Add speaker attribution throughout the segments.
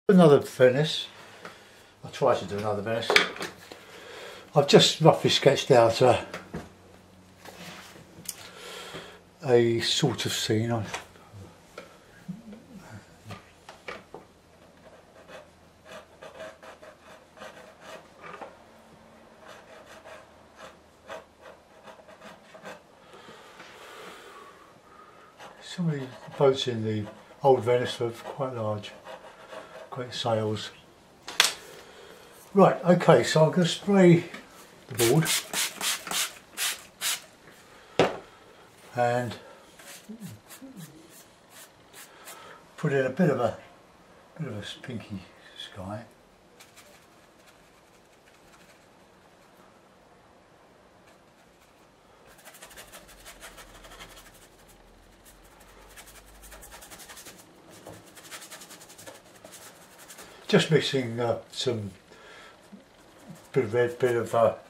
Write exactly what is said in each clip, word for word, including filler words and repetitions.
Speaker 1: Another furnace. I'll try to do another furnace. I've just roughly sketched out a, a sort of scene. I, some of the boats in the old Venice were quite large, great sails. Right, okay, so I'm going to spray the board and put in a bit of a bit of a pinky sky. Just mixing uh, some bit of red, bit of uh,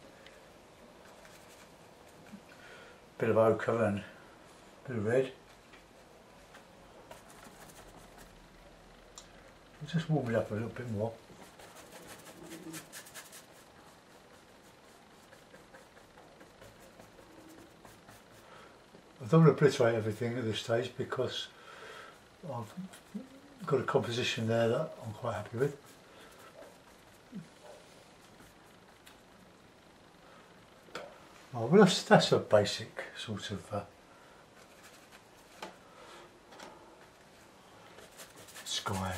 Speaker 1: bit of ochre and bit of red. I'll just warm it up a little bit more. I don't want to obliterate everything at this stage because I've got a composition there that I'm quite happy with. Oh, well, that's, that's a basic sort of uh, sky.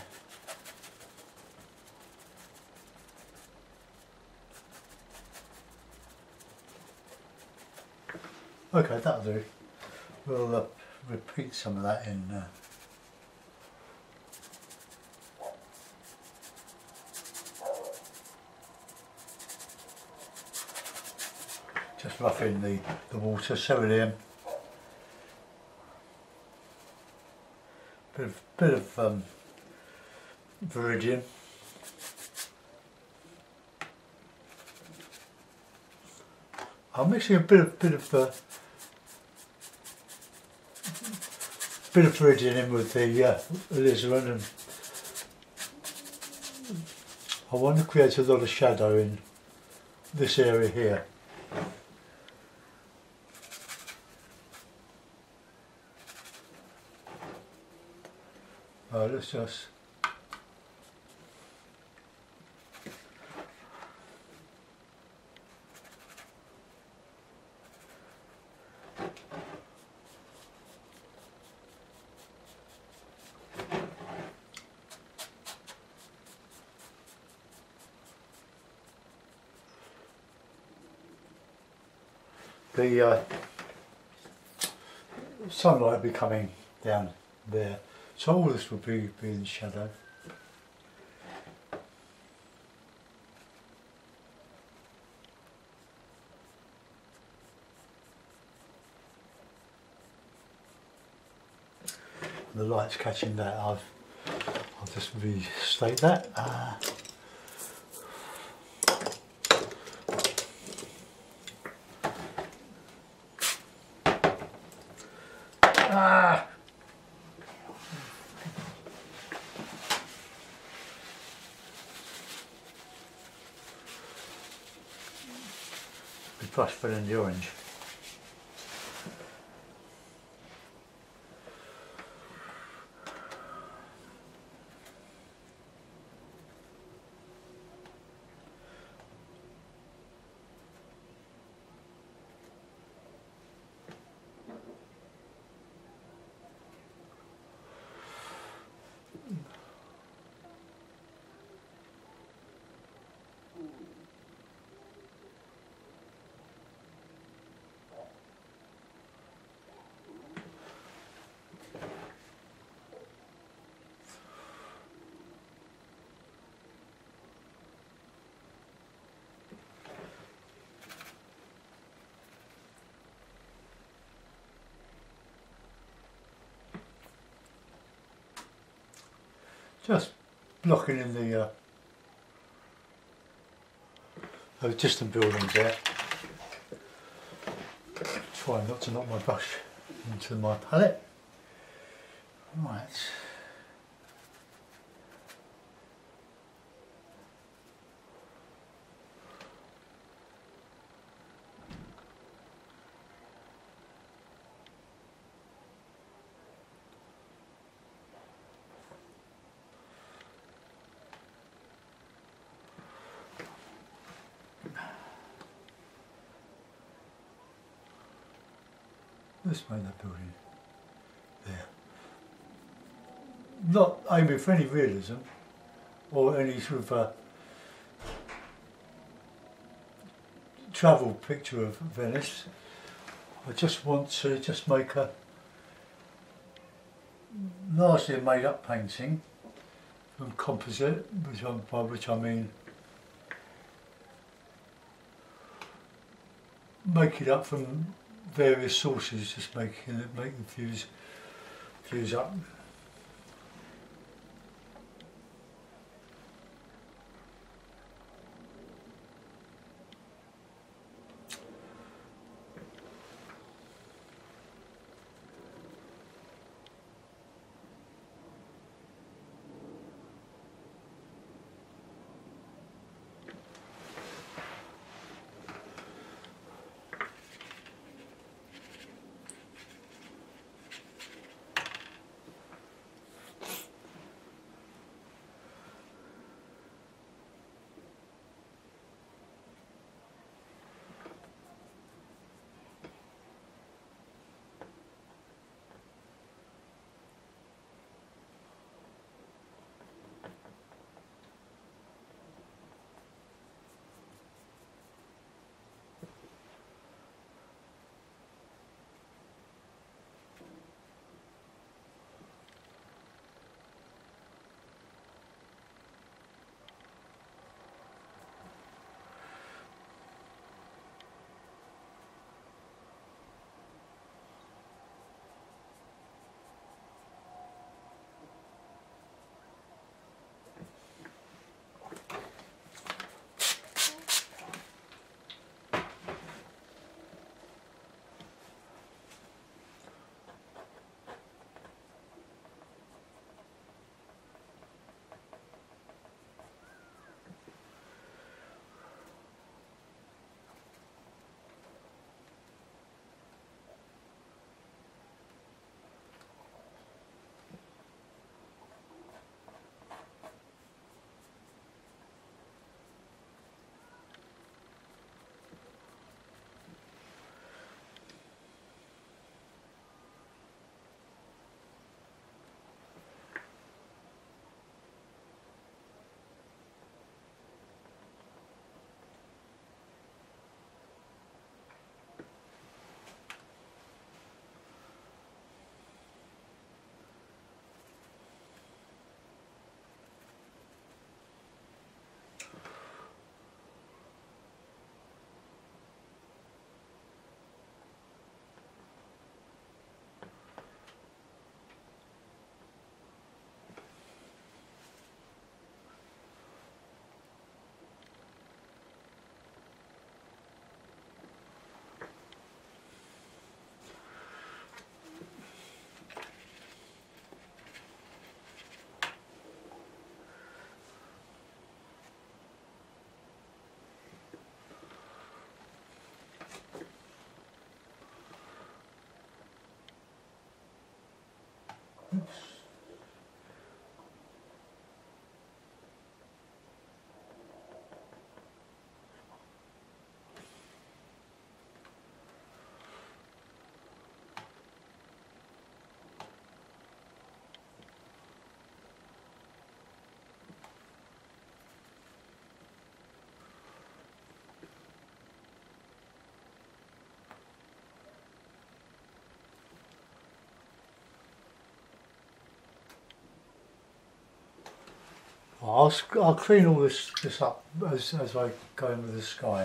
Speaker 1: Okay, that'll do. We'll uh, repeat some of that in uh, just rough in the, the water, cerulean, bit of, bit of um, viridian, I'm mixing a bit of, bit of uh, bit of viridian in with the uh, alizarin, and I want to create a lot of shadow in this area here. Uh, let's just the uh, sunlight will be coming down there. So all this will be, be in shadow. The light's catching that. I've, I'll just restate that. Uh, ah. Brush fill in the orange. Just blocking in the uh, those distant buildings there. Try not to knock my brush into my palette. Right. let's make that building there. Not aiming for any realism or any sort of uh, travel picture of Venice. I just want to just make a largely a made up painting from composite, which I, by which I mean make it up from various sources, just making it make them fuse fuse up. I'll, I'll clean all this, this up as, as I go in with the sky.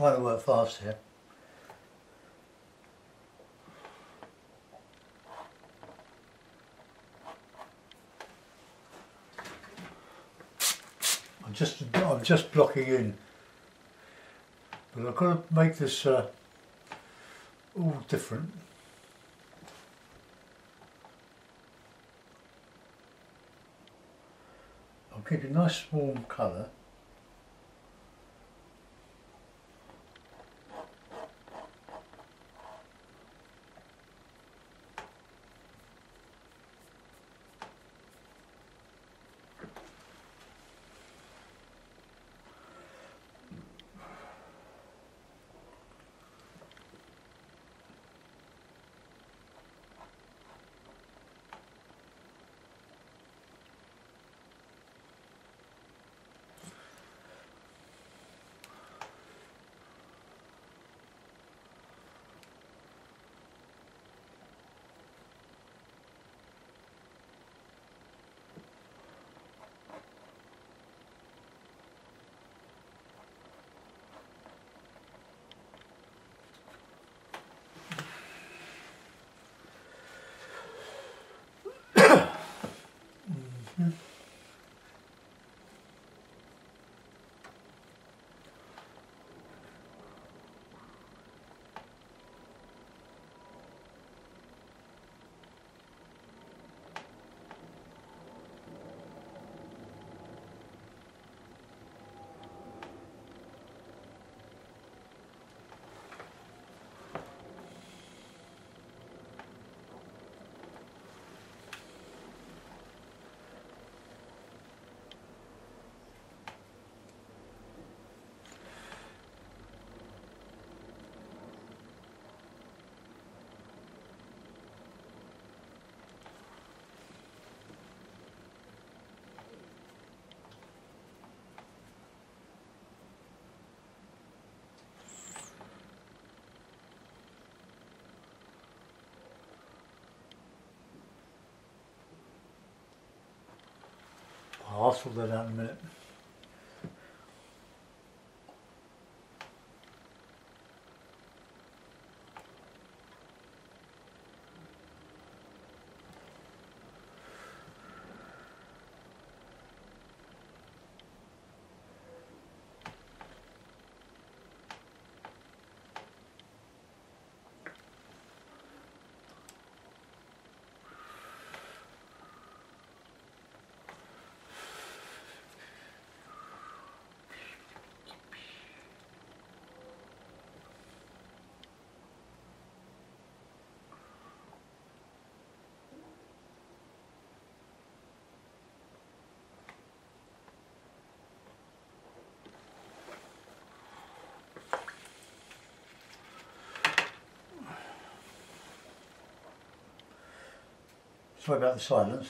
Speaker 1: trying to work fast here. I'm just I'm just blocking in, but I've got to make this uh, all different. I'll keep a nice warm colour. Mm-hmm. I'll sort that out in a minute. Sorry about the silence.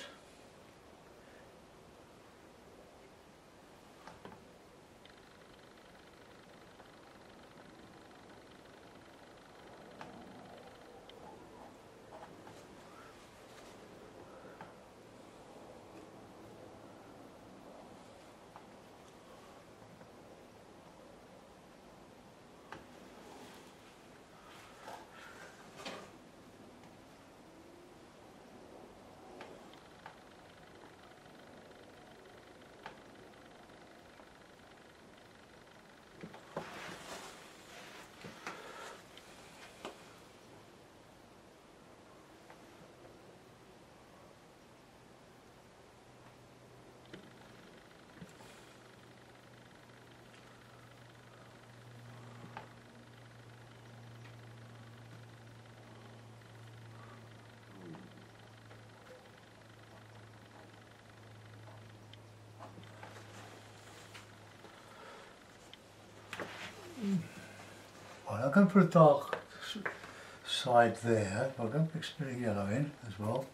Speaker 1: Right, I'm going to put a dark side there. I'm going to mix a bit of yellow in as well.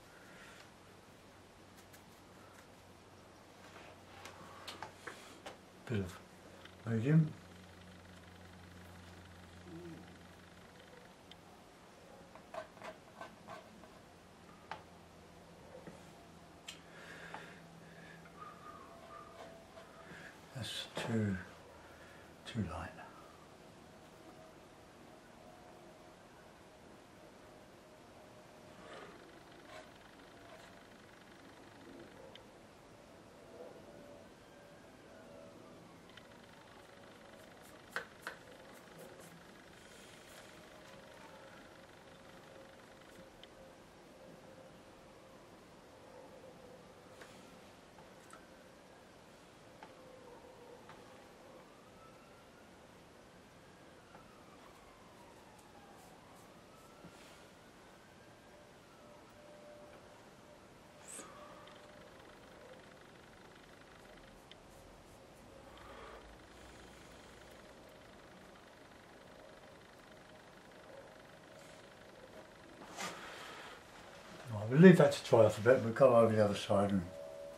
Speaker 1: Bit of medium. That's too too light. we'll leave that to dry off a bit. We'll go over the other side and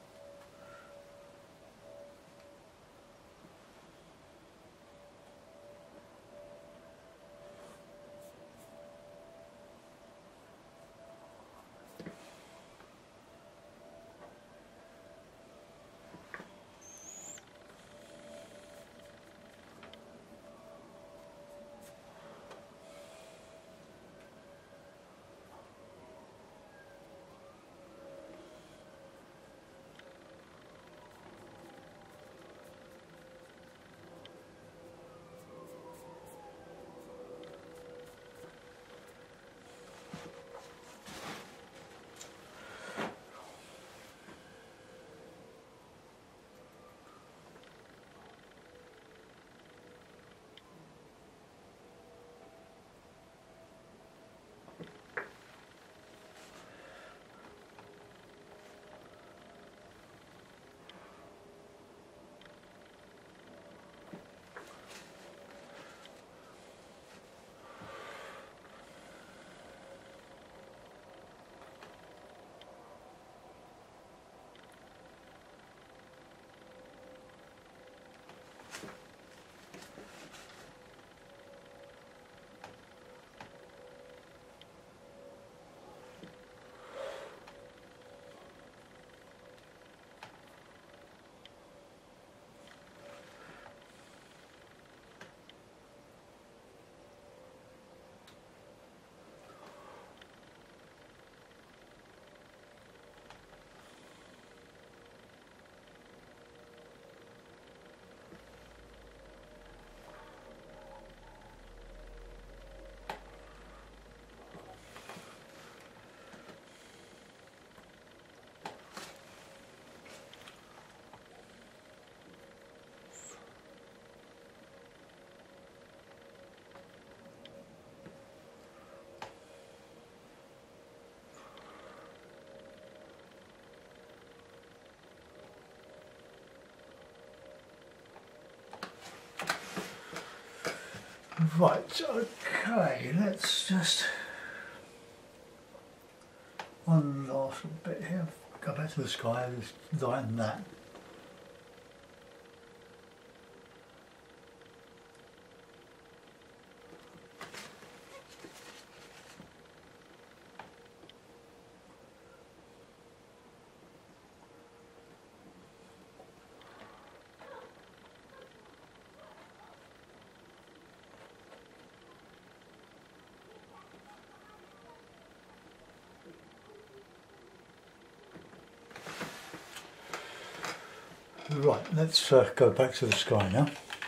Speaker 1: right, okay, let's just one last little bit here. Go back to the sky, just lighten that. Right, let's uh, go back to the sky now.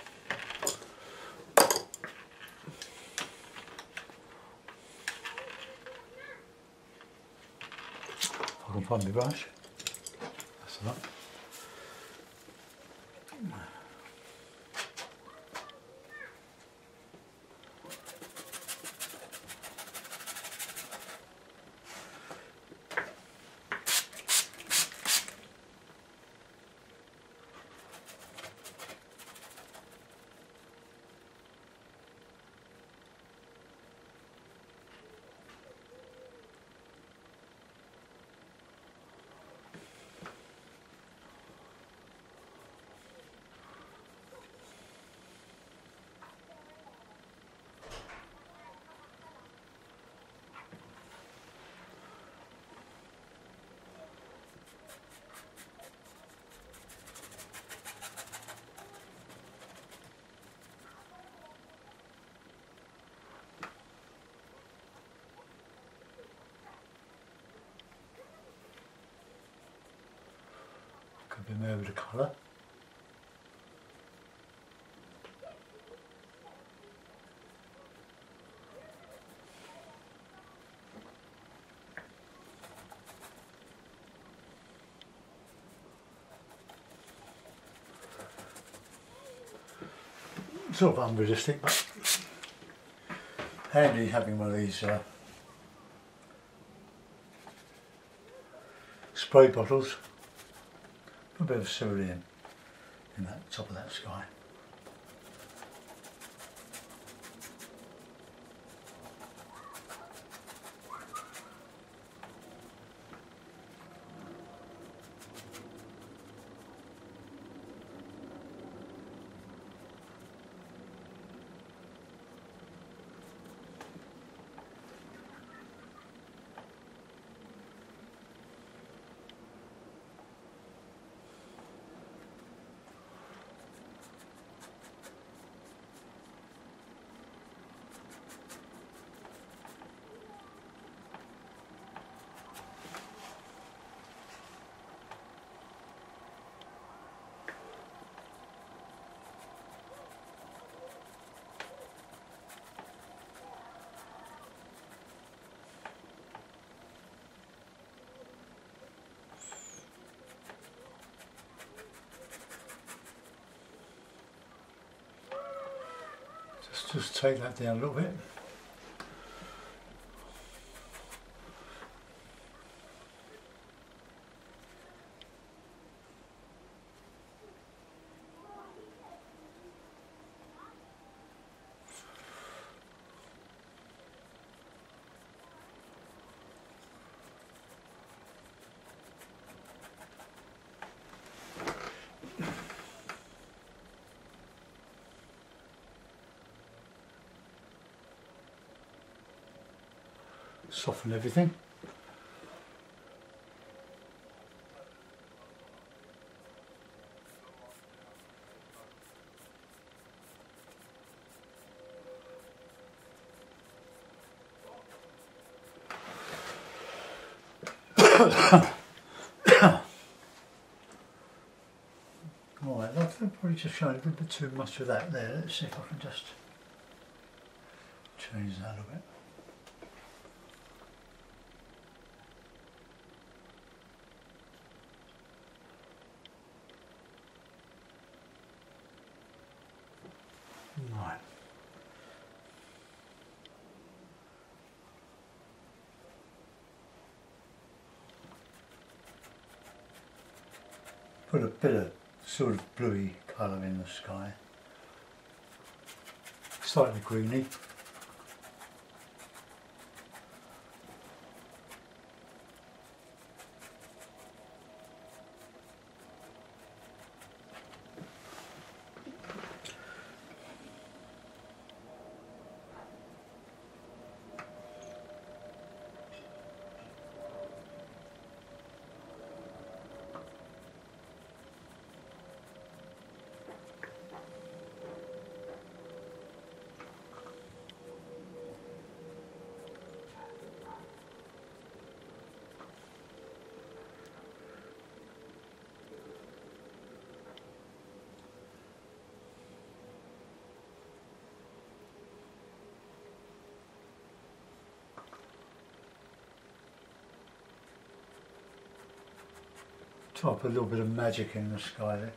Speaker 1: If I can find my brush. That's the one. Could be more with the colour. Sort of unrealistic, but handy having one of these uh, spray bottles. Put a bit of cerulean in that top of that sky. Just take that down a little bit. Soften everything. Right, I've probably just shown a little bit too much of that there. Let's see if I can just change that a little bit. Right. Put a bit of sort of bluey colour in the sky. Slightly greeny. Try to put a little bit of magic in the sky there.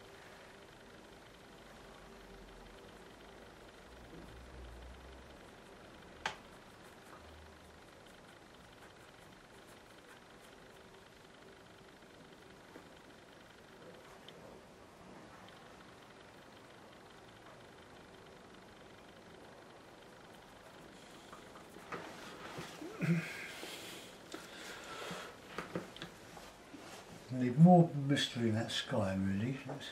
Speaker 1: Need more mystery in that sky, really. Let's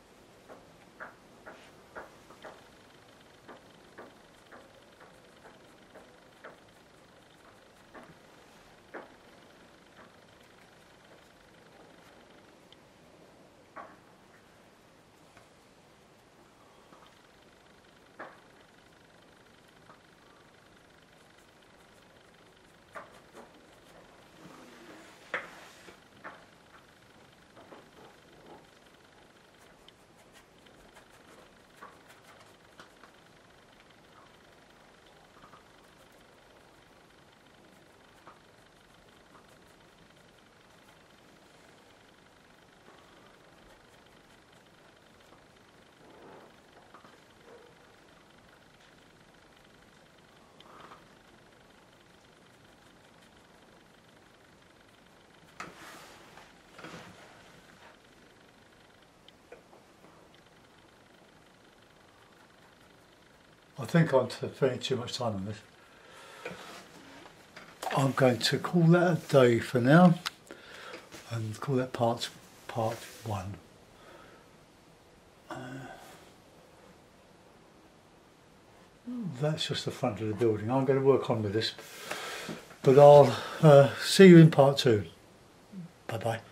Speaker 1: I think I'm spending too much time on this. I'm going to call that a day for now and call that part part one. Uh, that's just the front of the building. I'm going to work on with this, but I'll uh, see you in part two. Bye bye.